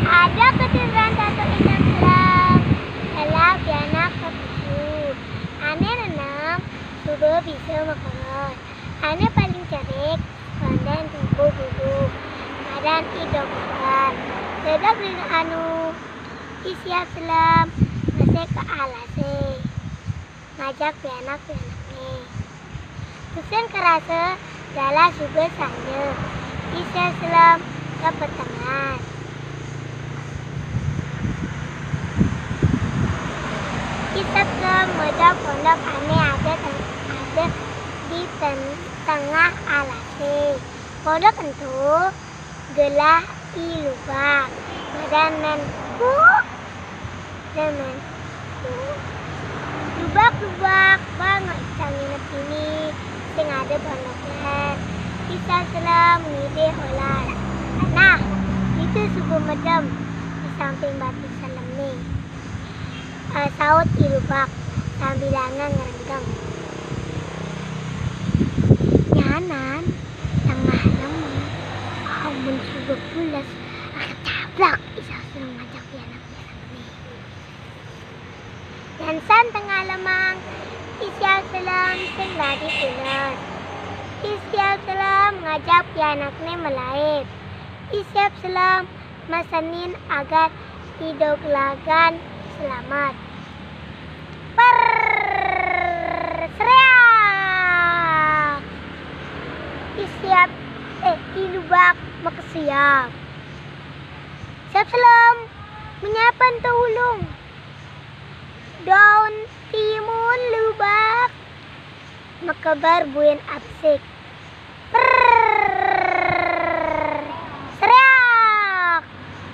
Ada keturunan satu enam selam. Elak anak ketujuh. Ane enam, subuh bisa makan. Ane paling cerdik, pandai tunggu dulu. Kadan idok makan. Sedap dengan anu isiap selam. Masih ke alase. Ngajak pianak-pianaknya. Tusen kerasa dalam subuh saja. Isiap selam ke pertengahan. Kita mojok pondok ane ada di tengah alase. Pondok itu gelah ilubak. Madanan zaman lubak banget canggih ini sing ada pondoknya. Kita selam ngide olas. Nah, itu subuh medem di samping batu salam nih. Saut ilubak sambilangan ngerendam. Nyanan tengah lama amun subuh pulas akan tablak isa seneng ngajak pianak-pianak nih. Yansan tengah lemang isya selam sing lagi pulas. Isya selam ngajak pianaknya melaip. Isya selam masanin agar hidup lagan selamat. Sereak. Isiap ilubak makasiap. Siap selam menyapan tulung. Daun timun lubak makabar buin absik. Sereak.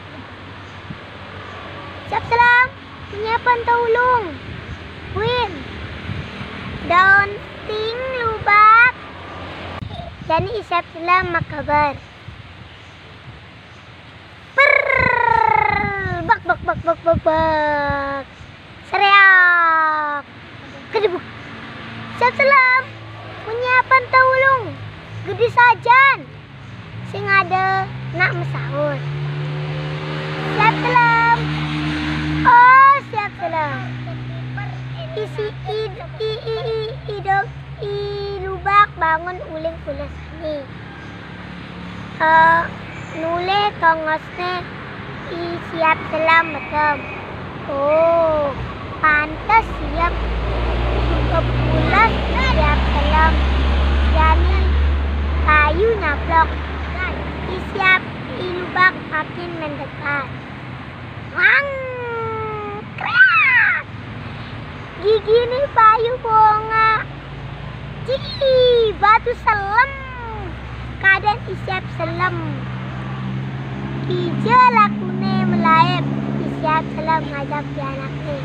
Siap selam menyiapkan taulung. Win. Daun ting lubak. Jadi isap selam makabar. Bak. Sereak. Kedebuk. Isap selam menyiapkan taulung. Gede sajan. Sing ada nak mesahur. Siap selam. Oh, siap selam. Isi idok ilubak bangun uling pulas ni. Nule tongosne siap selam betul. Oh, pantas siap ke pulas siap selam. Jadi kayu nyablok. Siap ilubak makin mendekat. Wang. Gigi nih payu bunga. Batu selam. Kadang isiap selam. Ija lakune melayap. Isiap selam ngajak pianaknya.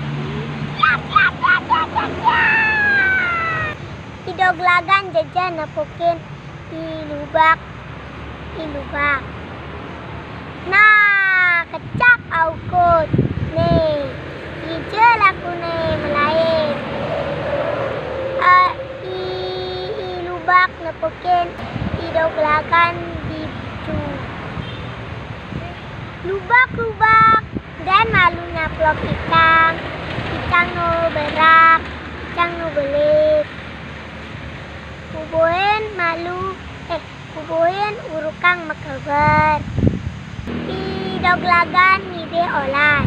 Idog lagan jajan napukin ilubak. Nah, kecak aukut. Nih. Ija lakune melayap. Ilubak nepukin idog lagan ditu. Lubak dan malu nyaplok ikan no berak, ikan no belit. Kubohen urukang makabar. Idog lagan ngide olas.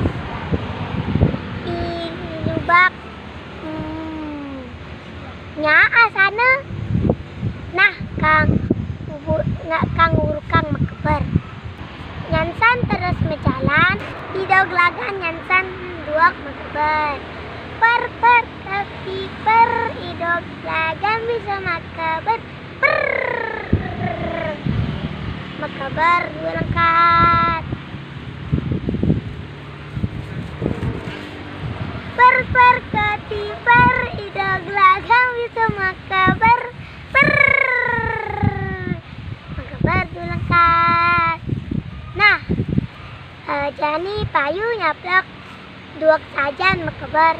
Ilubak nyaa sana. Nah, kang urukang makabar. Nyansan terus berjalan. Idog lagan nyansan duak makabar. Idog lagan bisa makabar. Makabar dua lengkat. Idog lagan bisa makabar. Makabar dua lengkat. Nah, jani payu nyaplak duak sajan makabar.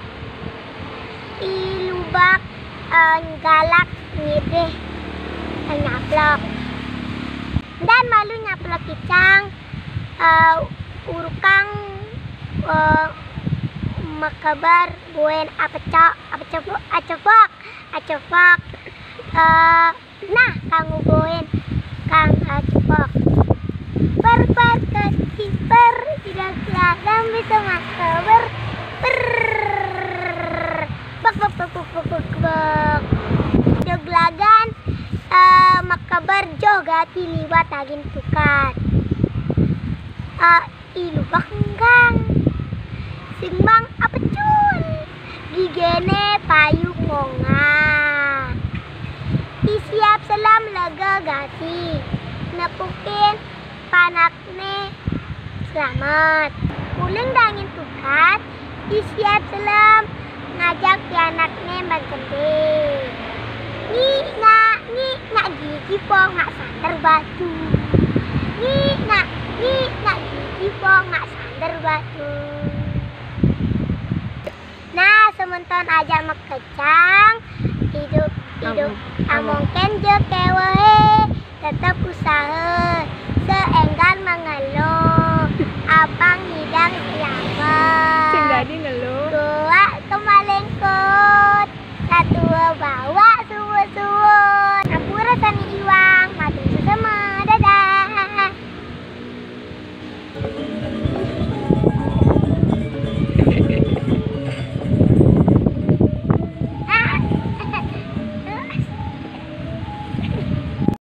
Ilubak galak ngideh nyaplak. Dan malu nyaplak kicang urukang makabar buen acopok nah kang uboen kang acopok per keciper tidak kelihatan bisa makabar bak joglagan makabar jogati liwat agin tukat ilubak enggang singbang apecun gigene payu monga isiap selam lega gati nepukin panakne selamat uling dangin tukat isiap selam ngajak anaknya bagende nggak gigi po nggak sandar batu nggak gigi po nggak sandar batu. Nah sementon aja mekecang hidup amongken je kewehe tetap usaha seenggan mengeluh abang hidang siapa Sing dadi ngeluh